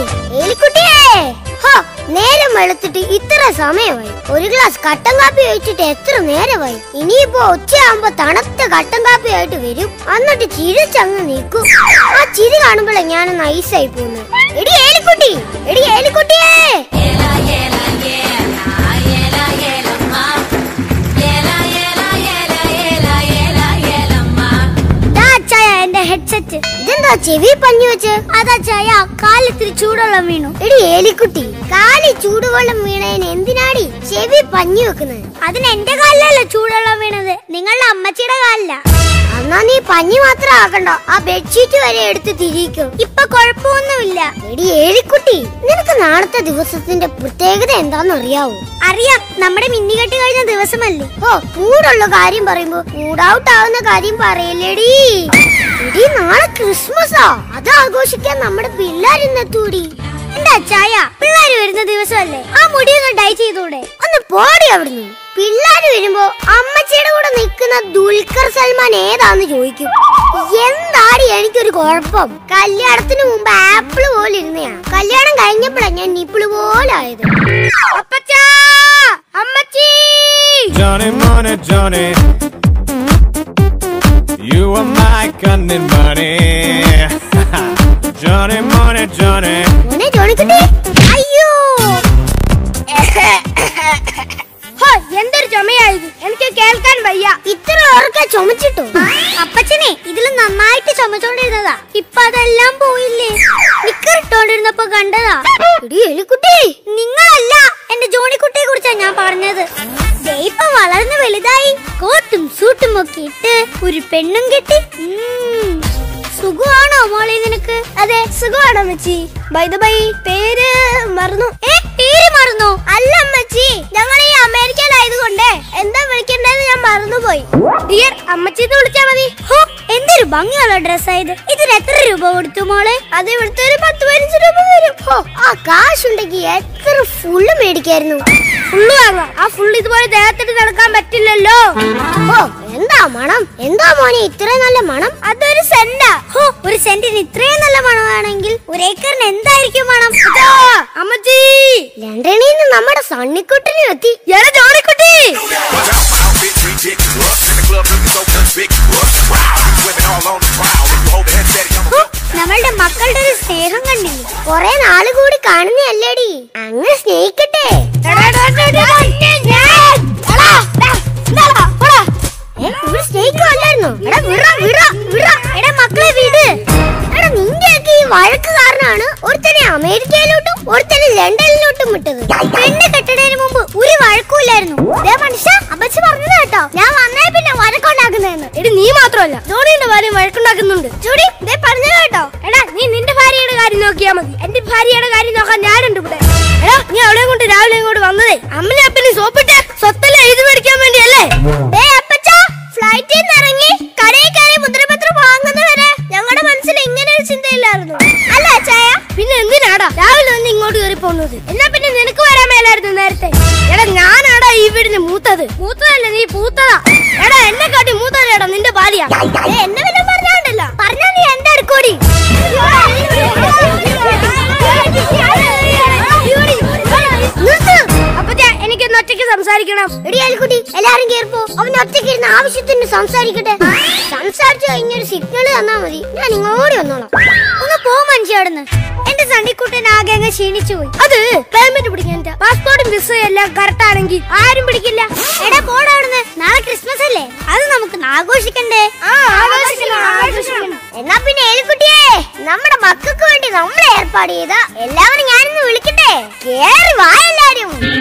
എലിക്കുട്ടിയേ, നേരം വെളുത്തിട്ട് ഇത്ര സമയമായി. ഒരു ഗ്ലാസ് കട്ടൻ കാപ്പി കഴിച്ചിട്ട് എത്ര നേരമായി. ഇനിയിപ്പോ ഉച്ചയാകുമ്പോ തണുത്ത കട്ടൻ കാപ്പി ആയിട്ട് വരും. എന്നിട്ട് ചിരിച്ചങ്ങ് നിൽക്കും. ആ ചിരി കാണുമ്പോഴേ ഞാൻ നൈസായി പോകുന്നു. എടി എലിക്കുട്ടി, എടി എലിക്കുട്ടിയേ. ഹെഡ്സെറ്റ് ഇതെന്താ ചെവി പഞ്ഞു വെച്ച്? അതാ ചായ, കാലിത്തിരി ചൂടുവെള്ളം വീണു. എടി എലിക്കുട്ടി, കാലി ചൂടുവെള്ളം വീണതിന് എന്തിനാടി ചെവി പഞ്ഞു വെക്കുന്നത്? അതിന് എന്റെ കാലിലല്ല ചൂടുവെള്ളം വീണത്, നിങ്ങളുടെ അമ്മച്ചിയുടെ കാലില. എന്നാ നീ പഞ്ഞി മാത്രം ആക്കണ്ട, ആ ബെഡ്ഷീറ്റ് വരെ എടുത്ത് തിരിക്കും. ഇപ്പൊ കുഴപ്പമൊന്നുമില്ല. എടി എലിക്കുട്ടി, നിനക്ക് നാളത്തെ ദിവസത്തിന്റെ പ്രത്യേകത എന്താന്ന് അറിയാവോ? അറിയാം, നമ്മുടെ മിന്നികെട്ട് കഴിഞ്ഞ ദിവസമല്ലേ. മൂടുള്ള കാര്യം പറയുമ്പോ മൂഡ് ഔട്ട് ആവുന്ന കാര്യം പറയല്ലേടി. എടി നാളെ ക്രിസ്മസാ, അത് ആഘോഷിക്കാൻ നമ്മുടെ പിള്ളേരിന്നെത്തൂടി. എന്താ ചായ, പിള്ളേര് വരുന്ന ദിവസമല്ലേ, ആ മുടിയൊന്ന് ഡൈ ചെയ്തൂടെ? ഒന്ന് പോടി അവിടുന്ന്. പിള്ളേര് വരുമ്പോ അമ്മച്ചിയുടെ കൂടെ നിൽക്കുന്ന ദുൽഖർ സൽമാൻ ഏതാന്ന് ചോദിക്കും. എന്താടി എനിക്കൊരു കുഴപ്പം? കല്യാണത്തിന് മുമ്പ് ആപ്പിള് പോലെ ഇരുന്നയാ, കല്യാണം കഴിഞ്ഞപ്പോഴാ ഞാൻ നിപ്പിള് പോലെ ആയത്. അപ്പച്ചാ, അമ്മച്ചി. Johnny money Johnny, you are my cunning bunny. Johnny money Johnny. മോനെ ജോണി കുട്ടി. അയ്യോ, എന്തൊരു ചുമയായത്, എനിക്ക് കേൾക്കാൻ വയ്യ. ഇത്ര ഉറക്കെ ചുമച്ചിട്ടു? അപ്പച്ചനെ ഇതിൽ നന്നായിട്ട് ചുമച്ചോണ്ടിരുന്നതാ, ഇപ്പൊ അതെല്ലാം പോയില്ലേ. നിക്കറിട്ടോണ്ടിരുന്നപ്പോ കണ്ടതാ. എലിക്കുട്ടി, നിങ്ങളല്ല, എന്റെ ജോണിക്കുട്ടിയെ കുറിച്ചാ ഞാൻ പറഞ്ഞത്. ഇപ്പൊ വളർന്ന് വലുതായി, കോട്ടും സൂട്ടും ഒക്കെ ഇട്ട് ഒരു പെണ്ണും കെട്ടി. സുഖമാണോ മോളെ നിനക്ക്? അതെ സുഖമാണോ അമ്മച്ചി? ബൈ ദ ബൈ, പേര് മറന്നു. പേര് മറന്നോ? അല്ല അമ്മച്ചി, ഞങ്ങൾ ഈ അമേരിക്കയിലായതുകൊണ്ട് എന്താ വിളിക്കണ്ടെന്ന് ഞാൻ മറന്നുപോയി. ഡിയർ അമ്മച്ചി എന്ന് വിളിച്ചാ മതി. എന്തൊരു ഭംഗിയുള്ള ഡ്രസ്സായത്. ഇതിന് എത്ര രൂപ കൊടുത്തു മോളെ? അത് ഇവിടുത്തെ ഒരു 10-15 രൂപ വരും. ആ കാശുണ്ടെങ്കിൽ എത്ര ഫുള്ള് മേടിക്കായിരുന്നു. ഫുള്ള് വാങ്ങാം, ആ ഫുള്ള് ഇതുപോലെ ദേഹത്തിട്ട് നടക്കാൻ പറ്റില്ലല്ലോ. എന്താ മണം? എന്താ മോനെ ഇത്രയും നല്ല മണം? അതൊരു സെന്റാ. ഒരു സെന്റിന് ഇത്രയും നല്ല മണമാണെങ്കിൽ ഒരു ഏക്കറിന് എന്തായിരിക്കും മണം? അമ്മച്ചി, ലണ്ടനിൽ നിന്ന് നമ്മുടെ സണ്ണിക്കുട്ടിനെ എത്തി. ജോണിക്കുട്ടി, നമ്മളുടെ മക്കളുടെ ഒരു സ്നേഹം കണ്ടില്ലേ? കൊറേ നാള് കൂടി കാണുന്നല്ലേടി, അങ്ങ് സ്നേഹിക്കട്ടെ. സ്നേഹിക്കുമല്ലായിരുന്നോ? മക്കളെ വീട്. എടാ നിന്റെയൊക്കെ ഈ വഴക്ക് കാരണമാണ് ഒരുത്തനെ അമേരിക്കയിലോട്ടും ഒരുത്തനെ ലണ്ടനിലോട്ടും വിട്ടത്. പെണ്ണ് കെട്ടണതിന് മുമ്പ് ഒരു വഴക്കൂല്ലായിരുന്നു. മനുഷ്യ അപ്പച്ചി പറഞ്ഞത് കേട്ടോ, ഞാൻ വന്നേ പിന്നെ വഴക്കുണ്ടാക്കുന്നതെന്ന്. എടി നീ മാത്രമല്ല, ജോണിയുടെ ഭാര്യ വഴക്കുണ്ടാക്കുന്നുണ്ട്. ജോഡി പറഞ്ഞത് കേട്ടോ. എടാ നീ നിന്റെ ഭാര്യയുടെ കാര്യം നോക്കിയാ മതി, എന്റെ ഭാര്യയുടെ കാര്യം നോക്കാൻ ഞാനുണ്ട് ഇവിടെ. എടാ നീ അവളെ കൊണ്ട് രാവിലെ ഇങ്ങോട്ട് വന്നതേ അമ്മനെ അപ്പനെ സോപ്പിട്ട് സ്വത്തല്ല എഴുതി മേടിക്കാൻ വേണ്ടിയല്ലേ? ഫ്ലൈറ്റിൽ നിന്ന് ഇറങ്ങി കടയിൽ കയറി മുദ്രപത്രം വാങ്ങുന്നവരെ ഞങ്ങളുടെ മനസ്സിൽ ഇങ്ങനെ ഒരു ചിന്തയില്ലായിരുന്നു. അല്ല ചായ, പിന്നെ എന്തിനാടാ രാവിലെ ഒന്ന് ഇങ്ങോട്ട് കയറി പോകുന്നത്? എന്നാ പിന്നെ നിനക്ക് വരാൻ മേലായിരുന്നു നേരത്തെ. എടാ ഞാനാടാ ഈ വീടിന് മൂത്തതല്ല, നീ പൂത്തതാ. എടാ എന്നെ കാട്ടി മൂത്തതാടാ നിന്റെ ഭാര്യ. എന്നെ വല്ല പറഞ്ഞോണ്ടല്ല, പറഞ്ഞാ നീ എന്റെ അടുക്കോടി. എനിക്കൊന്ന് ഒറ്റയ്ക്ക് സംസാരിക്കണം. എടി അൽക്കുട്ടി, എല്ലാരും കേറിപ്പോ. അവൻ ഒറ്റയ്ക്ക് ഇരുന്ന് ആവശ്യത്തിന് സംസാരിക്കട്ടെ. സംസാരിച്ചു കഴിഞ്ഞൊരു സിഗ്നൽ തന്നാ മതി, ഞാൻ ഇങ്ങോട്ട് വന്നോളാം. ഒന്ന് പോ മനുഷ്യവിടുന്ന്. എന്റെ സണ്ണിക്കുട്ടൻ ആകെ അങ്ങ് ക്ഷീണിച്ചു പോയി. അത് പേയ്മെന്റ് പിടിക്കാൻ പാസ്പോർട്ടും വിസയും എല്ലാം കറക്റ്റ് ആണെങ്കിൽ ആരും പിടിക്കില്ല. എടാ പോടാ അവിടുന്ന്, നാളെ ക്രിസ്മസ് അല്ലേ, അത് നമുക്ക് ആഘോഷിക്കണ്ടേ? എന്നാ പിന്നെ എലിക്കുട്ടിയെ, നമ്മുടെ മക്കൾക്ക് വേണ്ടി നമ്മൾ ഏർപ്പാട് ചെയ്ത എല്ലാവരും ഞാനിന്ന് വിളിക്കട്ടെ. കേറി വാ എല്ലാരും.